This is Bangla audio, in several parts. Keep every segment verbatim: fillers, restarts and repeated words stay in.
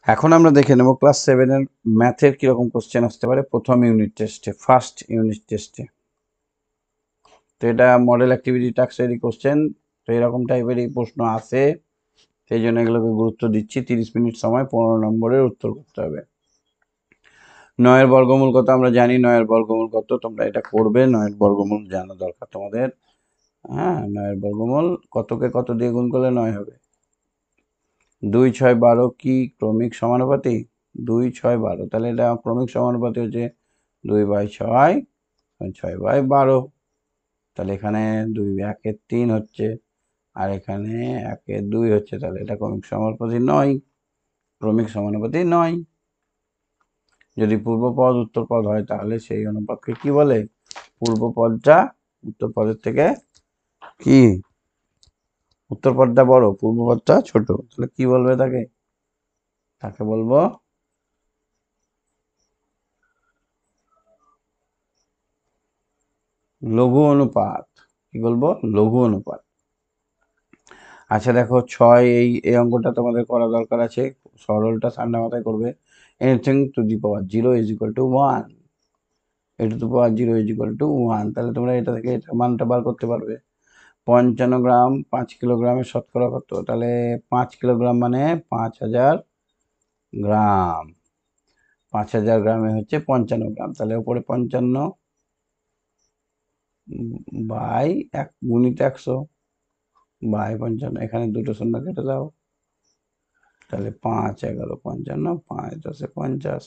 এখন আমরা দেখে নেব ক্লাস সেভেনের ম্যাথের কিরকম কোশ্চেন আসতে পারে প্রথম ইউনিট টেস্টে, ফার্স্ট ইউনিট টেস্টে। তো এটা মডেল অ্যাক্টিভিটি টাস্কেরই কোশ্চেন, তো এরকম টাইপেরই প্রশ্ন আসে, সেই জন্য এগুলোকে গুরুত্ব দিচ্ছি। তিরিশ মিনিট সময়, পনেরো নম্বরের উত্তর করতে হবে। নয়ের বর্গমূল কত আমরা জানি, নয়ের বর্গমূল কত তোমরা এটা করবে, নয়ের বর্গমূল জানা দরকার তোমাদের। হ্যাঁ, নয়ের বর্গমূল কতকে কত দিয়ে গুণ করলে নয় হবে? দুই ছয় বারো কি ক্রমিক সমানুপাতি? দুই ছয় বারো, তাহলে এটা ক্রমিক সমানুপাতি হচ্ছে দুই বাই ছয়, ছয় বাই বারো। তাহলে এখানে দুই একের তিন হচ্ছে, আর এখানে একের দুই হচ্ছে, তাহলে এটা ক্রমিক সমানুপাতি নয়, ক্রমিক সমানুপাতি নয়। যদি পূর্বপদ উত্তর পদ হয় তাহলে সেই অনুপাতকে কি বলে? পূর্ব পদটা উত্তর পদের থেকে কি, উত্তর পদটা বড়, পূর্ব পদটা ছোট, তাহলে কি বলবে তাকে? তাকে বলবো লঘু অনুপাত। কি বলবো? লঘু অনুপাত। আচ্ছা দেখো, ছয় এই এই অঙ্কটা তোমাদের করা দরকার আছে, সরলটা ঠান্ডা মাথায় করবে। Anything to the power zero is equal to one, A to the power zero is equal to one, তাহলে তোমরা এটা থেকে এটা মানটা বার করতে পারবে। পঞ্চান্ন গ্রাম পাঁচ কিলোগ্রামের শতকরা কত? তাহলে পাঁচ কিলোগ্রাম মানে পাঁচ হাজার গ্রাম, পাঁচ হাজার গ্রামে হচ্ছে পঞ্চান্ন গ্রাম, তাহলে উপরে পঞ্চান্ন বাই এক গুণিত একশো বাই পঞ্চান্ন, এখানে দুটো শূন্য কেটে দাও, তাহলে পাঁচ এগারো পঞ্চান্ন, পাঁচ দশে পঞ্চাশ,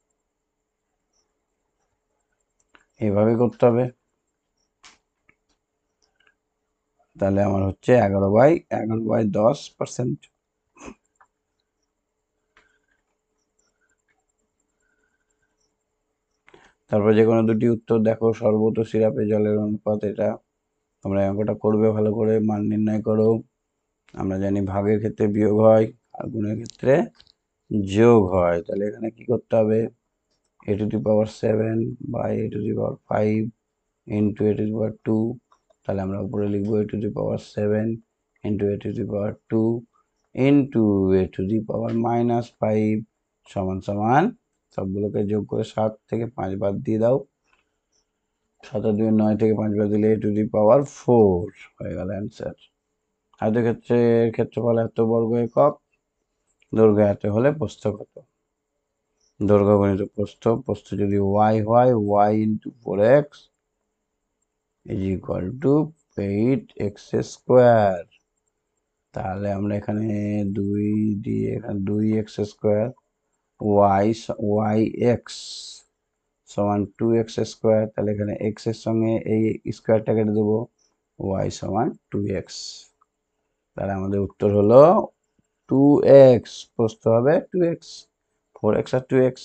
এইভাবে করতে হবে। তাহলে আমার হচ্ছে এগারো বাই এগারো বাই দশ পার্সেন্ট। তারপর যে কোনো দুটি উত্তর দেখো, সর্বত সিরাপে জলের অনুপাত, এটা তোমরা অঙ্কটা করবে ভালো করে, মান নির্ণয় করো। আমরা জানি ভাগের ক্ষেত্রে বিয়োগ হয় আর গুণের ক্ষেত্রে যোগ হয়, তাহলে এখানে কি করতে হবে? A to the power seven by A to the power five into A to the power two, তাহলে আমরা উপরে লিখবো A to the power seven into A to the power two into A to the power minus five সমান সমান, সবগুলোকে যোগ করে সাত থেকে পাঁচ বাদ দিয়ে দাও, সাত আর দুই নয় থেকে পাঁচ বাদ দিলে এ টু দি পাওয়ার ফোর হয়ে গেল অ্যান্সার। আয়তের ক্ষেত্রে ক্ষেত্রফল এত বর্গ একক, দৈর্ঘ্য এত হলে প্রস্থ কত? দৈর্ঘ্য গণিত প্রস্থ, প্রস্থ যদি ওয়াই হয়, y into four x is equal to eight x square, তাহলে আমরা এখানে দুই দিয়ে এখানে দুই x square, y y x সমান টু এক্স স্কোয়ার, তাহলে এখানে এক্স এর সঙ্গে এই স্কোয়ারটা কেটে দেবো, ওয়াই সমান টু এক্স, তাহলে আমাদের উত্তর হলো টু এক্স, প্রস্থ হবে টু এক্স, ফোর এক্স আর টু এক্স।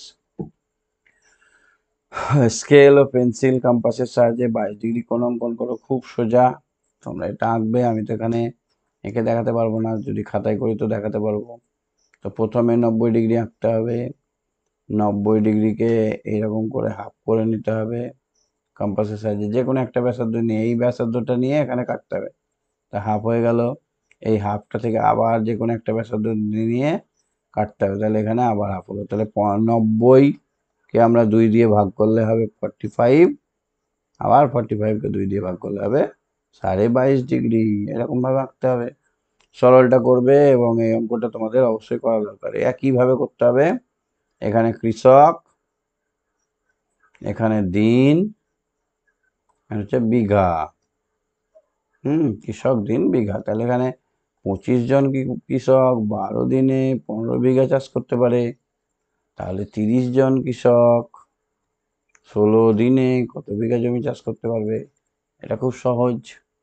স্কেল ও পেন্সিল কম্পাসের সাহায্যে বাইশ ডিগ্রি কোণ অঙ্কন করো, খুব সোজা, তোমরা এটা আঁকবে, আমি তো এখানে এঁকে দেখাতে পারবো না, যদি খাতায় করি তো দেখাতে পারবো। তো প্রথমে নব্বই ডিগ্রি আঁকতে হবে, নব্বই ডিগ্রিকে এইরকম করে হাফ করে নিতে হবে কম্পাসের সাহায্যে, যে কোনো একটা ব্যাসার্ধ নিয়ে, এই ব্যাসার্ধটা নিয়ে এখানে কাটতে হবে, তা হাফ হয়ে গেল। এই হাফটা থেকে আবার যে কোনো একটা ব্যাসার্ধ নিয়ে কাটতে হবে, তাহলে এখানে আবার হাফ হলো, তাহলে নব্বই কে আমরা দুই দিয়ে ভাগ করলে হবে ফর্টি ফাইভ, আবার ফর্টি ফাইভকে দুই দিয়ে ভাগ করলে হবে সাড়ে বাইশ ডিগ্রি, এরকমভাবে আঁকতে হবে। সরলটা করবে এবং এই অঙ্কটা তোমাদের অবশ্যই করা দরকার। একইভাবে করতে হবে, এখানে কৃষক, এখানে দিন, এখানে হচ্ছে বিঘা, হুম কৃষক দিন বিঘা, তাহলে এখানে পঁচিশ জন কৃষক বারো দিনে পনেরো বিঘা চাষ করতে পারে, তাহলে তিরিশ জন কৃষক ষোলো দিনে কত বিঘা জমি চাষ করতে পারবে? এটা খুব সহজ,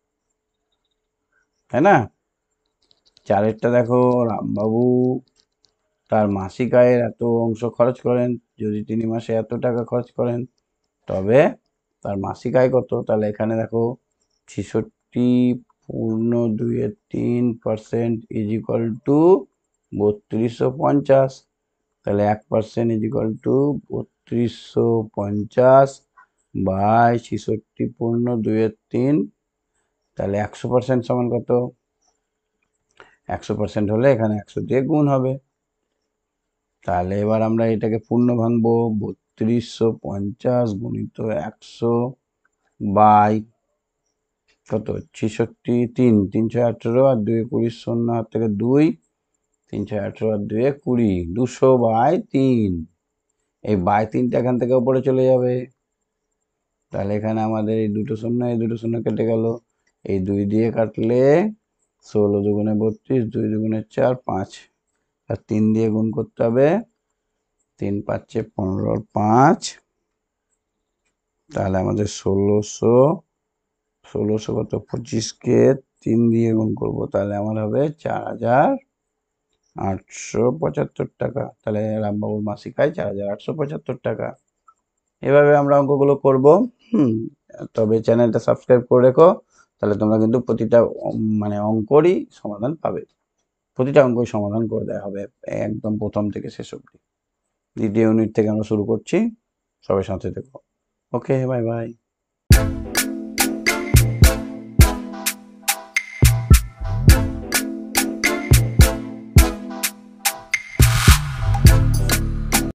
তাই না? চারেরটা দেখো, রামবাবু তার মাসিক আয়ের এত অংশ খরচ করেন, যদি তিনি মাসে এত টাকা খরচ করেন তবে তার মাসিক আয় কত? তাহলে এখানে দেখো ছেষট্টি পূর্ণ দুইয়ের তিন পার্সেন্ট ইজ ইকুয়াল টু বত্রিশশো পঞ্চাশ, তাহলে এক পার্সেন্ট ইজ ইকুয়াল টু বত্রিশশো পঞ্চাশ বাই ছেষট্টি পূর্ণ দুইয়ের তিন, তাহলে একশো পার্সেন্ট সমান কত? একশো পার্সেন্ট হলে এখানে একশো দিয়ে গুণ হবে, তাহলে এবার আমরা এটাকে পূর্ণ ভাঙবো। বত্রিশশো পঞ্চাশ গুণিত একশো বাই কত, ছেষট্টি, তিন, তিনশো আঠেরো, আর দুই কুড়ি, শূন্য হাত থেকে দুই, তিনশো আঠেরো আর দুই কুড়ি, দুশো বাই তিন। এই বাই তিনটা এখান থেকে উপরে চলে যাবে। তাহলে এখানে আমাদের এই দুটো শূন্য, এই দুটো শূন্য কেটে গেল। এই দুই দিয়ে কাটলে ষোলো দুগুণে বত্রিশ, দুই দুগুণে চার, পাঁচ, আর তিন দিয়ে গুণ করতে হবে। তিন পাঁচে পনেরো, পাঁচ, তাহলে আমাদের ষোলোশো, ষোলোশো কত, পঁচিশকে তিন দিয়ে গুণ করবো, তাহলে আমার হবে চার হাজার আটশো পঁচাত্তর টাকা। তাহলে রামবাবুর মাসিক আয় চার হাজার আটশো পঁচাত্তর টাকা। এভাবে আমরা অঙ্কগুলো করব। হুম, তবে চ্যানেলটা সাবস্ক্রাইব করে রেখো, তাহলে তোমরা কিন্তু প্রতিটা মানে অঙ্করই সমাধান পাবে। প্রতিটা অঙ্কই সমাধান করে দেওয়া হবে একদম প্রথম থেকে শেষ অবধি। দ্বিতীয় ইউনিট থেকে আমরা শুরু করছি, সবাই সাথে থেকো। Okay, bye by.